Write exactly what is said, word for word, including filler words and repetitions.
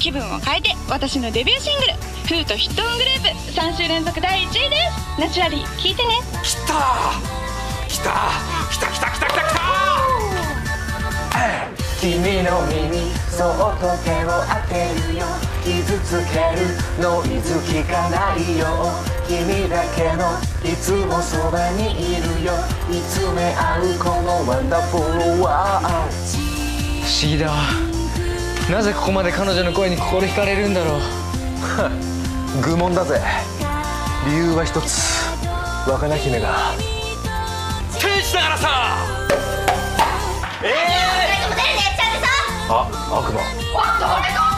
気分を変えて私のデビューシングル「フートヒットオングループ」さん週連続だいいちいです。ナチュラリー聴いてね。 きたきたきたきたきたきたきた君の耳そっと手を当てるよ、傷つけるノイズ聞かないよ、君だけのいつもそばにいるよ、見つめ合うこのワンダフルワールド。 不思議だわ、なぜここまで彼女の声に心惹かれるんだろう。 愚問だぜ。理由は一つ、若菜姫が天使だからさ。ええー、 あ、悪魔。 誰か